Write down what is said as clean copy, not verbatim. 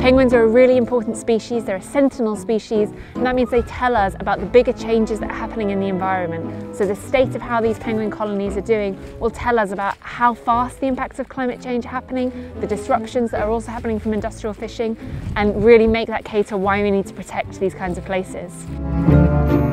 Penguins are a really important species, they're a sentinel species, and that means they tell us about the bigger changes that are happening in the environment. So the state of how these penguin colonies are doing will tell us about how fast the impacts of climate change are happening, the disruptions that are also happening from industrial fishing, and really make that case for why we need to protect these kinds of places.